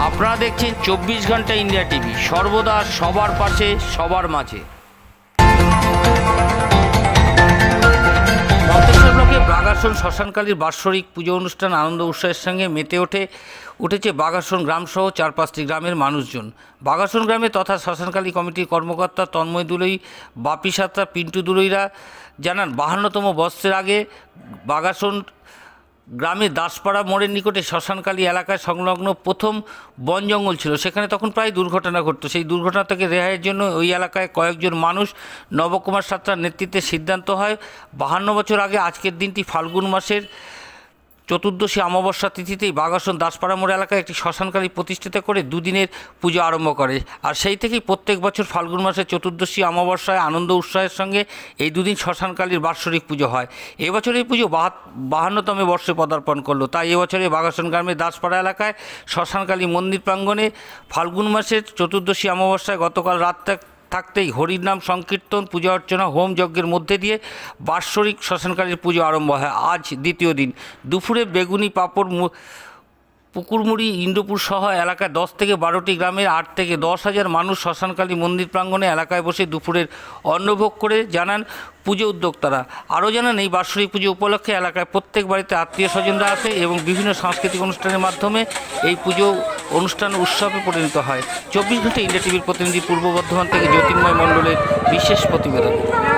আপনারা দেখছেন 24 ঘন্টা ইন্ডিয়া টিভি, সর্বদা সবার পাশে সবার মাঝে। মন্তেশ্বর ব্লকে বাগাসন শ্মশানকালীর বাৎসরিক পুজো অনুষ্ঠান আনন্দ উৎসাহের সঙ্গে মেতে উঠেছে বাগাসন গ্রামসহ 4-5টি গ্রামের মানুষজন। বাগাসন গ্রামে তথা শ্মশানকালী কমিটির কর্মকর্তা তন্ময় দুলই, বাপি সাঁতরা, পিন্টু দুলইরা জানান 52তম বর্ষের আগে বাগাসন গ্রামে দাসপাড়া মোড়ের নিকটে শ্মশানকালী এলাকায় সংলগ্ন প্রথম বন জঙ্গল ছিল। সেখানে তখন প্রায় দুর্ঘটনা ঘটত। সেই দুর্ঘটনা থেকে রেহাইয়ের জন্য ওই এলাকায় কয়েকজন মানুষ নবকুমার সাঁতরার নেতৃত্বে সিদ্ধান্ত হয় 52 বছর আগে আজকের দিনটি ফাল্গুন মাসের চতুর্দশী অমাবস্যা তিথিতেই বাগাসন দাসপাড়া মোড় এলাকায় একটি শ্মশানকালী প্রতিষ্ঠিত করে দুদিনের পুজো আরম্ভ করে। আর সেই থেকেই প্রত্যেক বছর ফাল্গুন মাসের চতুর্দশী অমাবস্যায় আনন্দ উৎসাহের সঙ্গে এই দুদিন শ্মশানকালীর বাৎসরিক পুজো হয়। এবছর এই পুজো 52তম বর্ষে পদার্পণ করলো। তাই এবছরে বাগাসন গ্রামের দাসপাড়া এলাকায় শ্মশানকালী মন্দির প্রাঙ্গণে ফাল্গুন মাসের চতুর্দশী অমাবস্যায় গতকাল রাত থাকতেই হরির নাম সংকীর্তন, পূজা অর্চনা, হোম যজ্ঞের মধ্যে দিয়ে বাৎসরিক শ্মশানকালীর পুজো আরম্ভ হয়। আজ দ্বিতীয় দিন দুপুরে বেগুনি, পাঁপড়, পুকুরমুড়ি, ইন্দ্রপুর সহ এলাকায় 10 থেকে 12টি গ্রামের 8 থেকে 10 হাজার মানুষ শ্মশানকালী মন্দির প্রাঙ্গণে এলাকায় বসে দুপুরের অন্নভোগ করে জানান পুজো উদ্যোক্তারা। আরও জানান এই বাৎসরিক পুজো উপলক্ষে এলাকায় প্রত্যেক বাড়িতে আত্মীয় স্বজনরা আসে এবং বিভিন্ন সাংস্কৃতিক অনুষ্ঠানের মাধ্যমে এই পুজো অনুষ্ঠান উৎসবে পরিণত হয়। 24 ঘন্টা ইন্ডিয়া টিভির প্রতিনিধি পূর্ব বর্ধমান থেকে জ্যোতির্ময় মণ্ডলের বিশেষ প্রতিবেদন।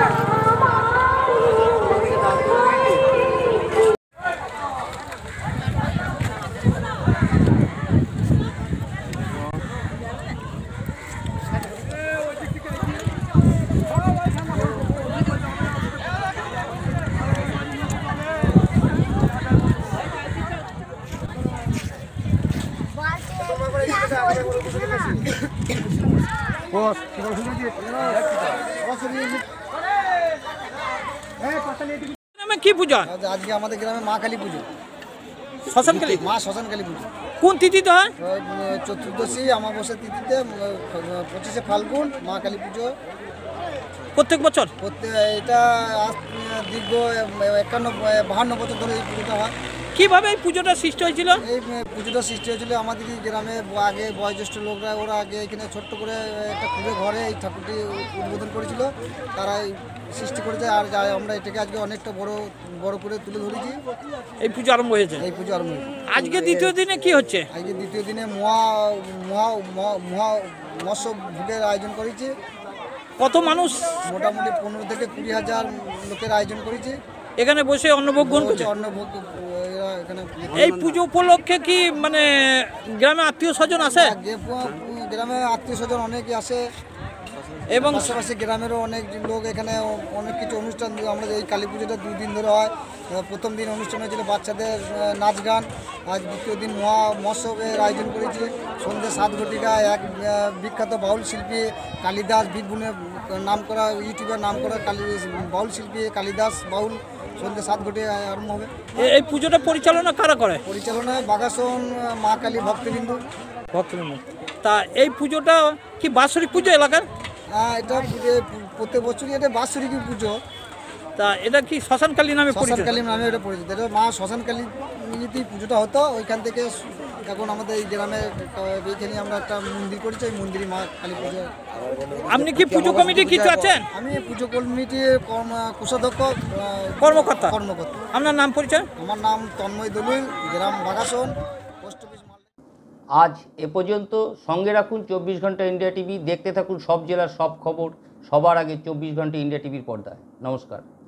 কি পূজা আজকে আমাদের গ্রামে মা কালী পুজো, শ্মশানকালী মা শ্মশানকালী পুজো। কোন তিথিতে হয়? চতুর্দশী অমাবস্যা তিথিতে 25শে ফাল্গুন মা কালী পুজো প্রত্যেক বছর। এটা দীর্ঘ 52 বছর ধরে এই পুজোটা হয়। কিভাবে এই পুজোটা সৃষ্টি হয়েছিল? এই পুজোটা সৃষ্টি হয়েছিল আমাদের গ্রামে আগে বয়োজ্যেষ্ঠ লোকরা, ওরা আগে এখানে ছোট্ট করে একটা কুড়ে ঘরে এই ঠাকুরটি উদ্বোধন করেছিল, তারা সৃষ্টি করেছে। আর আমরা এটাকে আজকে অনেকটা বড় করে তুলে ধরেছি। এই পুজো আরম্ভ হয়েছে। এই পুজো আরম্ভ হয়েছে। আজকে দ্বিতীয় দিনে কি হচ্ছে? আজকে দ্বিতীয় দিনে মৎস্য ভোগের আয়োজন করেছি। কত মানুষ? মোটামুটি 15 থেকে 20 হাজার লোকের আয়োজন করেছি। এখানে বসে অন্নভোগ গ্রহণ করছে। অন্নভোগ এখানে। এই পুজো উপলক্ষে কি মানে গ্রামে আত্মীয় স্বজন আসে? গ্রামে আত্মীয় স্বজন অনেকে আসে এবং পাশাপাশি গ্রামেরও অনেক লোক এখানে অনেক কিছু অনুষ্ঠান। আমরা এই কালী পুজোটা 2 দিন ধরে হয়। প্রথম দিন অনুষ্ঠান হয়েছিল বাচ্চাদের নাচ গান। আজ দ্বিতীয় দিন মহোৎসবের আয়োজন করেছি। সন্ধ্যে 7 ঘটিকায় এক বিখ্যাত বাউল শিল্পী কালিদাস, বীরভূমের নাম করা, ইউটিউবের নাম করা বাউল শিল্পী কালিদাস বাউল সন্ধ্যে 7 ঘটিকায় আরম্ভ হবে। এই পুজোটা পরিচালনা কারা করে? পরিচালনায় বাগাসন মা কালী ভক্তবিন্দু। তা এই পুজোটা কি বাৎসরিক পুজো এলাকার? হ্যাঁ, এটা প্রত্যেক বছরই এটা বাৎসরিক পুজো। তা এটা কি শ্মশানকালী নামে পরিচিত? শ্মশানকালী নামে এটা পরিচিত। এটা মা শ্মশানকালী পুজোটা হতো। ওইখান থেকে এখন আমাদের এই গ্রামে এইখানে আমরা একটা মন্দির করেছি। ওই মন্দিরই মা কালী পুজো। আপনি কি পুজো কমিটি কিছু আছেন? আমি পুজো কমিটির কোষাধ্যক্ষ কর্মকর্তা। আপনার নাম পরিচয়? আমার নাম তন্ময় দলুই, গ্রাম বাগাসন, পোস্ট অফিস। আজ এ পর্যন্ত। সঙ্গে রাখুন 24 ঘন্টা ইন্ডিয়া টিভি। দেখতে থাকুন সব জেলার সব খবর সবার আগে 24 ঘন্টা ইন্ডিয়া টিভির পর্দায়। নমস্কার।